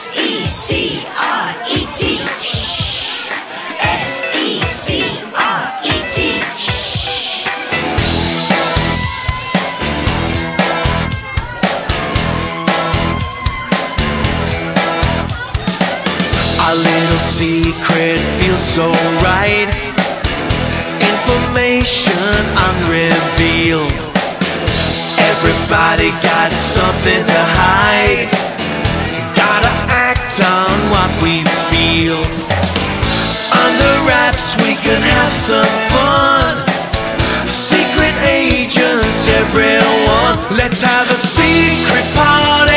S-E-C-R-E-T. S-E-C-R-E-T. Our little secret feels so right. Information unrevealed. Everybody got something to hide. Gotta act on what we feel. Under wraps we can have some fun. Secret agents, everyone. Let's have a secret party.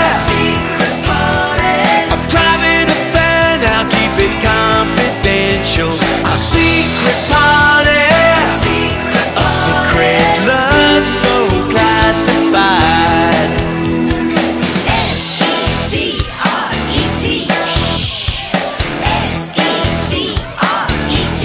A private affair, now keep it confidential. A secret party. A secret love so classified. S-E-C-R-E-T. S-E-C-R-E-T.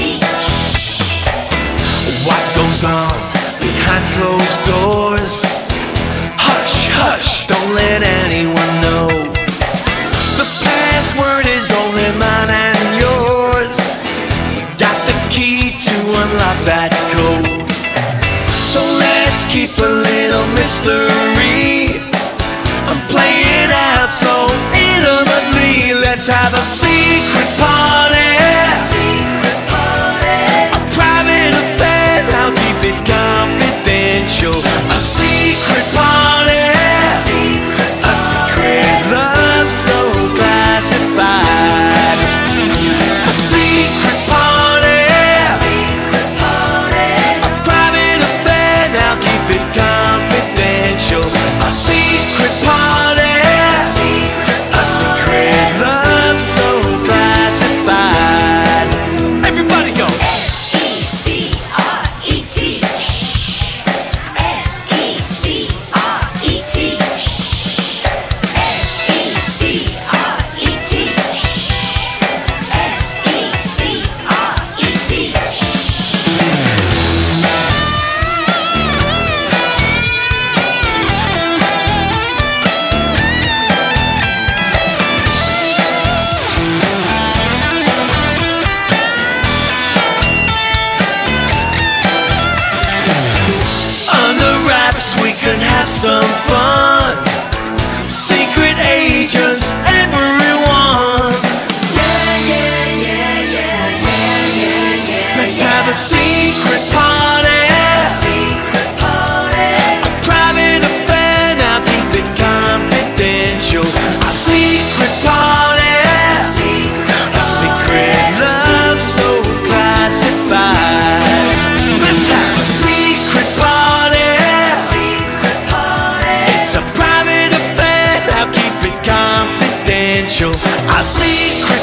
What goes on behind closed doors? Hush, hush, don't let anyone know. The password is only mine and yours. Got the key to unlock that code. So let's keep a little mystery. I'm playing out so intimately. Let's have a secret party. A private affair, now keep it confidential. A secret party. A secret love so classified. A secret party. A private affair, now keep it confidential. A secret party. A secret love so classified. Everybody go. S-E-C-R-E-T. S-E-C-R-E-T. S-E-C-R-E-T. S-E-C-R-E-T. Under wraps we can have some fun. Secret agents, everyone. Let's have a secret party. A private affair, now keep it confidential. A secret party. A secret love so classified. Let's have a secret party. It's a private affair, now keep it confidential. A secret